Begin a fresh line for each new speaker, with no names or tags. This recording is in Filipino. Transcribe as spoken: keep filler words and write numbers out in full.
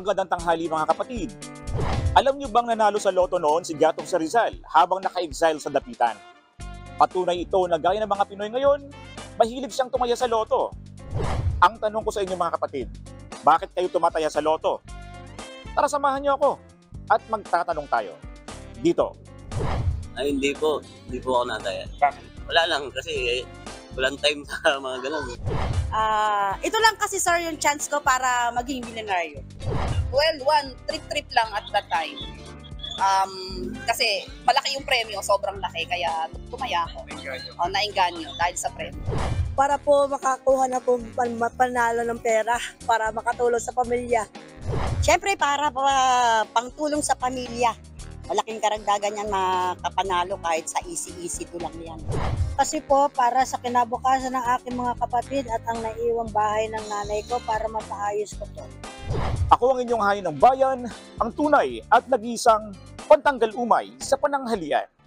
Magandang tanghali mga kapatid. Alam niyo bang nanalo sa loto noon si Gatong sa Rizal habang naka-exile sa Dapitan? Patunay ito na gaya ng mga Pinoy ngayon, mahilig siyang tumaya sa loto. Ang tanong ko sa inyo mga kapatid, bakit kayo tumataya sa loto? Tara samahan niyo ako at magtatanong tayo. Dito.
Ay, hindi po. Hindi po ako nataya.
Bakit?
Wala lang kasi eh, walang time sa mga ganun.
Ah, ito lang kasi sir yung chance ko para maging milyonaryo.
Well, one trip-trip lang at that time. Um, kasi malaki yung premyo, sobrang laki, kaya tumaya ako. O, nainganyo dahil sa premyo.
Para po makakuha na po pan- panalo ng pera para makatulong sa pamilya.
Siyempre para pa, pangtulong sa pamilya. Malaking karagdagan yan makapanalo kahit sa easy-easy to lang yan.
Kasi po para sa kinabukasan ng aking mga kapatid at ang naiwang bahay ng nanay ko para mapaayos ko to.
Ako ang inyong hayo ng bayan, ang tunay at nag-iisang pantanggal umay sa pananghalian.